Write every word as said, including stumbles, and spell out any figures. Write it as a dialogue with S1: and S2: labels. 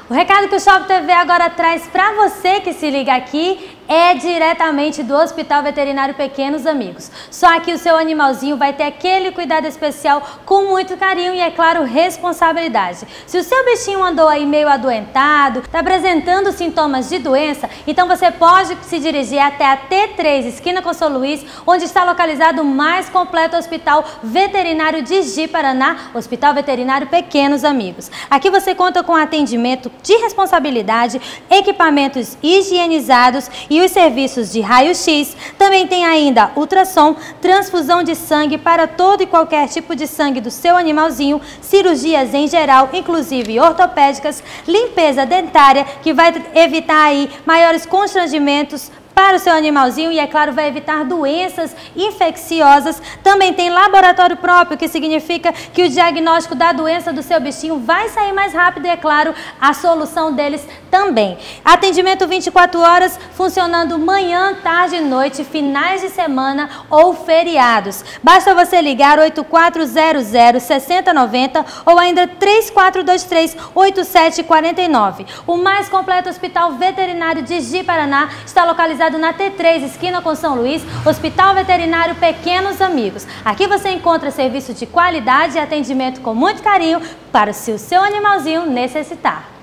S1: O recado que o Shop T V agora traz para você que se liga aqui é diretamente do Hospital Veterinário Pequenos Amigos. Só que o seu animalzinho vai ter aquele cuidado especial com muito carinho e, é claro, responsabilidade. Se o seu bichinho andou aí meio adoentado, está apresentando sintomas de doença, então você pode se dirigir até a T três, esquina com São Luís, onde está localizado o mais completo Hospital Veterinário de Ji-Paraná, Hospital Veterinário Pequenos Amigos. Aqui você conta com atendimento de responsabilidade, equipamentos higienizados e os serviços de raio-x. Também tem ainda ultrassom, transfusão de sangue para todo e qualquer tipo de sangue do seu animalzinho, cirurgias em geral, inclusive ortopédicas, limpeza dentária, que vai evitar aí maiores constrangimentos para o seu animalzinho e, é claro, vai evitar doenças infecciosas. Também tem laboratório próprio, que significa que o diagnóstico da doença do seu bichinho vai sair mais rápido e, é claro, a solução deles também. Atendimento vinte e quatro horas, funcionando manhã, tarde e noite, finais de semana ou feriados. Basta você ligar oito quatro zero zero, seis zero nove zero ou ainda três quatro dois três, oito sete quatro nove. O mais completo Hospital Veterinário de Ji-Paraná está localizado na T três, esquina com São Luís, Hospital Veterinário Pequenos Amigos. Aqui você encontra serviço de qualidade e atendimento com muito carinho para se o seu animalzinho necessitar.